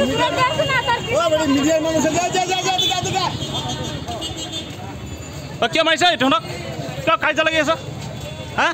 কিয় মাৰিছা তহঁতক কিয় কাজিয়া লাগি আছ হা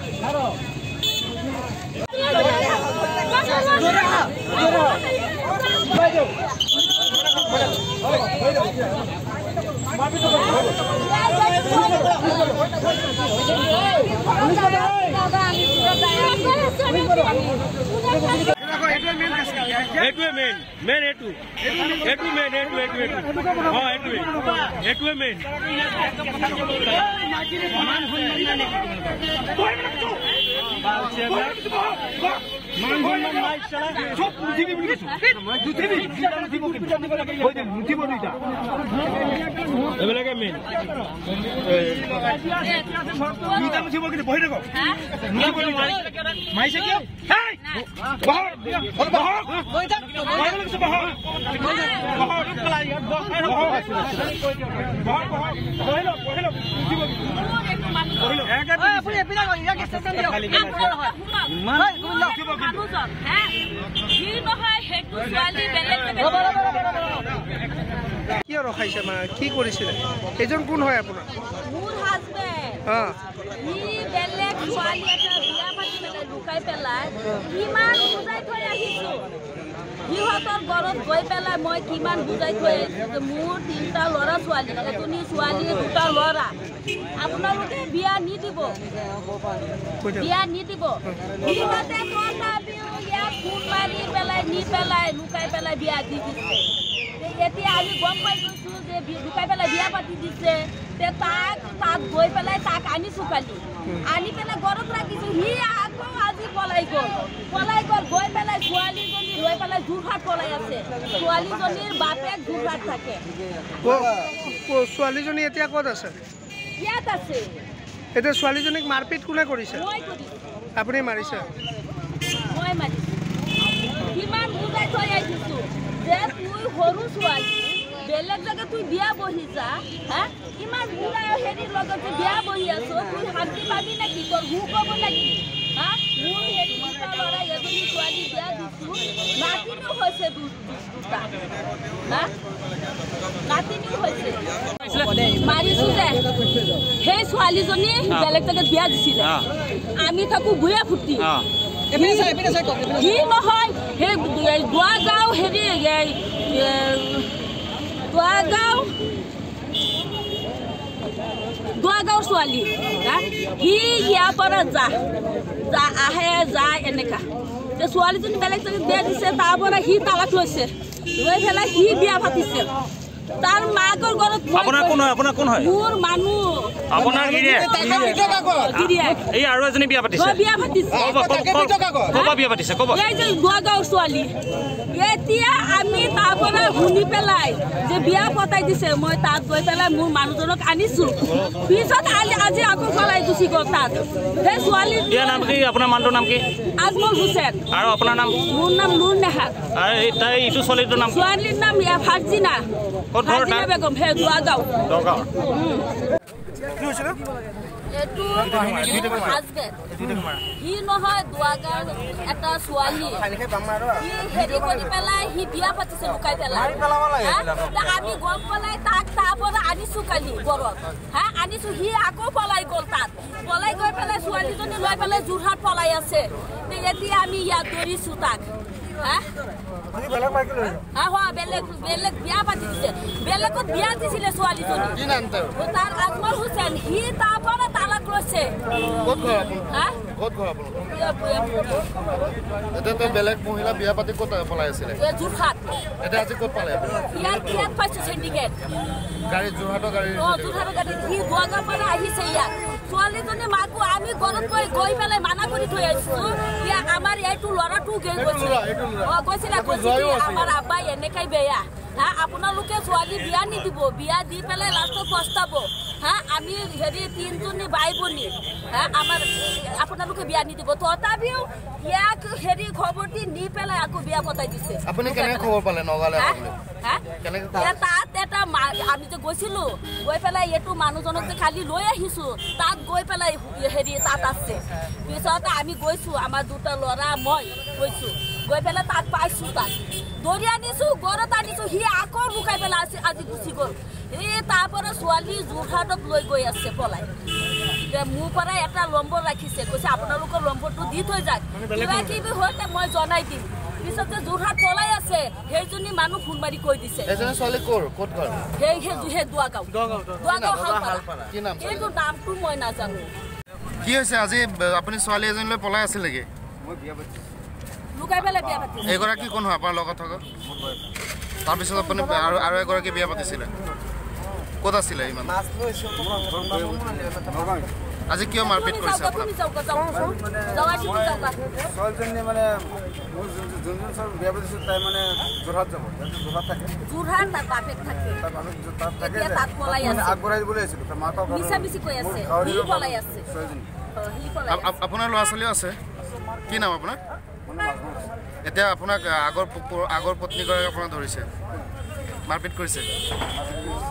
কিয় ৰখাইছে মানে কি কৰিছিলে এজন কোন হয় আপোনাৰ মোৰ হাজবেণ্ড ই বেলেগ ছোৱালী এটা বিয়া পাতি পেলাই লুকাই পেলাই কিমান বুজাই থৈ আহিছো সিহঁতৰ ঘৰত গৈ পেলাই মই কিমান বুজাই থৈ আহিছো মোৰ 3টা ল'ৰা ছোৱালী এজনী ছোৱালী 2টা ল'ৰা আপোনালোকে বিয়া নিদিব সিহঁতে তথাপিও ইয়াক ফোন মাৰি পেলাই নি পেলাই লুকাই পেলাই বিয়া দি দিছে এতিয়া আমি গম পাই গৈছো যে লুকাই পেলাই বিয়া পাতি দিছে তাক গৈ পেলাই তাক আনিছো কালি আনি পেলাই ঘৰত ৰাখিছো সি আকৌ আজি পলাই গ'ল গৈ পেলাই ছোৱালীজনী লৈ পেলাই যোৰহাট পলাই আছে ছোৱালীজনীৰ বাপেক যোৰহাট থাকে ছোৱালীজনী এতিয়া ক'ত আছে ইয়াত আছে এতিয়া ছোৱালীজনীক মাৰপিট কোনে কৰিছে মই কৰিছো আপুনি মাৰিছে মই মাৰিছো কিমান বুজাই থৈ আহিছো যে তুই সৰু ছোৱালী বেলেগ জেগা তুই বিয়া বহি যা হা ইমান বুঢ়া হেৰিৰ লগতে বিয়া বহি আছো তুই শান্তি পাবি নেকি তোৰ ভূ ক'ব নেকি হা মোৰ হেৰি 2টা ল'ৰা এজনী ছোৱালী বিয়া দিছো নাতিনিও হৈছে 2টা হা নাতিনিও হৈছে মাৰিছো যে সেই ছোৱালীজনী বেলেগ জেগাত বিয়া দিছিলে আমি থাকো ভূঞা ফুটি কি নহয় সেই দুৱাগাঁও হেৰি দুৱাগাঁৱৰ ছোৱালী সি ইয়াৰ পৰা আহে যায় এনেকা ছোৱালীজনী বেলেগ জেগাত বিয়া দিছে তাৰ পৰা সি তালাক লৈছে লৈ পেলাই সি বিয়া পাতিছে তাৰ মাকৰ ঘৰত আপোনাৰ কোন হয় মোৰ মানুহ আপোনাৰ এই আৰু এজনী বিয়া পাতিছে ক'বা বিয়া পাতিছে ক'ব এই যে দুৱাগাঁৱৰ ছোৱালী এতিয়া আমি তাৰ পৰা শুনি পেলাই যে বিয়া পতাই দিছে মই তাত গৈ পেলাই মোৰ মানুহজনক আনিছো পিছত আজি আকৌ পলাই গুচি গ'ল তাত সেই ছোৱালী ইয়াৰ নাম কি আপোনাৰ মানুহটোৰ নাম কি আজমল হুছেইন আৰু আপোনাৰ নাম মোৰ নাম নুৰ নেহাত আৰু এইটো ছোৱালীটোৰ নাম ছোৱালীৰ নাম ফাৰ্জিনা ফাৰ্জিনা বেগম হে দুৱাগাঁও এইটো হাজবেণ্ড সি নহয় দুৱাগাঁৱৰ এটা ছোৱালী সি হেৰি কৰি পেলাই সি বিয়া পাতিছে লুকাই পেলাই আমি গম পেলাই তাক তাৰ পৰা আনিছো কালি ঘৰত হা আনিছো সি আকৌ পলাই গ'ল তাত পলাই গৈ পেলাই ছোৱালীজনী লৈ পেলাই যোৰহাট পলাই আছে এতিয়া আমি ইয়াত ধৰিছো তাক বেলেগ বিয়া পাতি দিছে বেলেগত বিয়া দিছিলে ছোৱালীজনী তাৰ আজমল হুছেইন সি তাৰ পৰা তালাক লৈছে বেলেগ মহিলা বিয়া পাতি ক'ত পলাই আছিলে যোৰহাট এতিয়া আজি ক'ত পালে ইয়াত পাইছো চেণ্ডিকেট গাড়ী যোৰহাটৰ গাড়ী সি দুৱাগাঁৱৰ পৰা আহিছে ইয়াত ছোৱালীজনী মাকো আমি ঘৰত গৈ পেলাই মানা কৰি থৈ আহিছো আমাৰ এইটো ল'ৰাটো গৈছিলে আমাৰ আব্বাই এনেকাই বেয়া আপোনালোকে ছোৱালী বিয়া নিদিব বিয়া দি পেলাই লাষ্টত পস্তাব আমি হেৰি 3জনী বাই ভনী আমাৰ আপোনালোকে বিয়া নিদিব তথাপিও ইয়াক হেৰি খবৰ দি নি পেলাই আকৌ বিয়া পতাই দিছে আপুনি কেনে খবৰ পালে নগালে তাত এটা আমি যে গৈছিলো গৈ পেলাই এইটো মানুহজনক যে খালি লৈ আহিছো তাত গৈ পেলাই হেৰি তাত আছে পিছত আমি গৈছো আমাৰ 2টা ল'ৰা মই গৈছো গৈ পেলাই তাক পাইছোঁ তাক দৌৰি আনিছোঁ গড়ত আনিছোঁ সি আকৌ লুকাই পেলাই আছে আজি গুচি গ'ল এই তাৰপৰা ছোৱালী যোৰহাটত লৈ গৈ আছে পলাই মোৰ পৰা এটা নম্বৰ ৰাখিছে কৈছে আপোনালোকৰ নম্বৰটো দি থৈ যাওক কিবা কিবি হওঁতে মই জনাই দিম পিছতে যোৰহাট পলাই আছে সেইজনী মানুহ ফোন মাৰি কৈ দিছে এজনী ছোৱালী ক'ত ঘৰ সেই দুৱাগাঁও শালপাৰা কি নাম এইটো নামটো মই নাজানো কি হৈছে আজি আপুনি ছোৱালী এজনীলৈ পলাই আছিল নেকি লুকাই পেলাই বিয়া পাতিছে এগৰাকী কোন হয় আপোনাৰ লগত থকা তাৰপিছত আপুনি আৰু এগৰাকী বিয়া পাতিছিলে ক'ত আছিলে ইমান আজি কিয় মাৰপিট কৰিছে ছোৱালীজনী মানে যোনজন ছোৱালী বিয়া পাতিছোঁ তাই মানে যোৰহাট যাব যোৰহাট থাকে যোৰহাট তাত বাপেক থাকে তাত থাকে তাত পলাই আছে আগবঢ়াই দিবলৈ আহিছিলোঁ তাৰ মাকক মিছা মিছি কৈ আছে সি পলাই আছে আপোনাৰ ল'ৰা ছোৱালীও আছে কি নাম আপোনাৰ এতিয়া আপোনাক আগৰ পত্নীগৰাকী আপোনাক ধৰিছে মাৰপিট কৰিছে